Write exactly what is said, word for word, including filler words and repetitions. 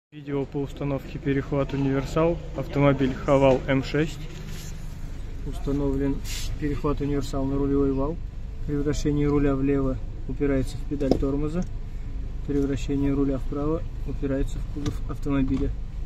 Видео по установке перехват универсал. Автомобиль Haval эм шесть. Установлен перехват универсал на рулевой вал. При вращении руля влево упирается в педаль тормоза. При вращении руля вправо упирается в кузов автомобиля.